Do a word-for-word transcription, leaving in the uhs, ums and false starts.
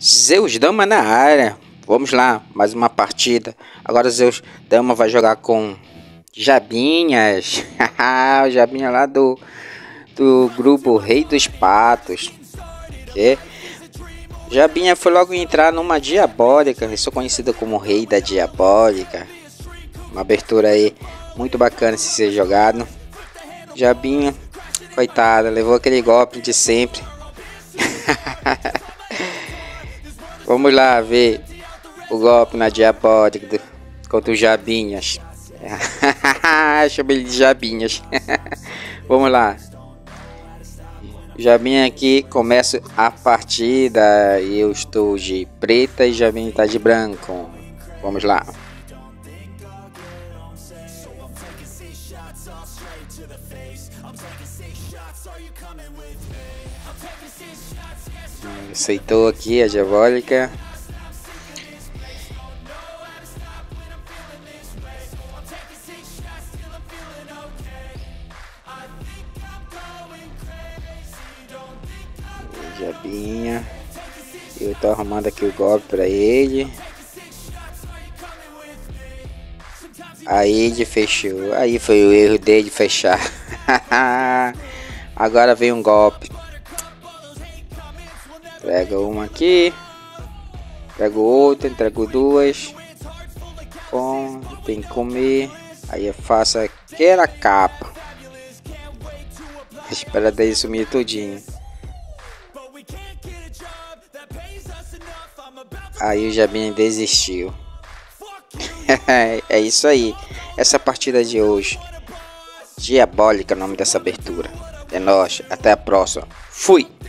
Zeus Dama na área. Vamos lá, mais uma partida. Agora Zeus Dama vai jogar com Jabinhas. O Jabinha lá do, do grupo Rei dos Patos. Que? Jabinha foi logo entrar numa diabólica. Eu sou conhecido como Rei da Diabólica. Uma abertura aí muito bacana se ser jogado. Jabinha, coitada, levou aquele golpe de sempre. Vamos lá ver o golpe na diabólica do, contra os Jabinhas. Chamei ele de Jabinhas. Vamos lá. Jabinha aqui começa a partida. Eu estou de preta e Jabinha está de branco. Vamos lá. Aceitou aqui a diabólica. Jabinha. Eu tô arrumando aqui o golpe para ele. Aí ele fechou. Aí foi o erro dele fechar. Agora vem um golpe. Pega uma aqui. Pego outra. Entrego duas. Bom, tem que comer. Aí eu faço aquela capa. Espera daí sumir tudinho. Aí o Jabinha desistiu. É isso aí. Essa partida de hoje. Diabólica, o nome dessa abertura. É nóis. Até a próxima. Fui!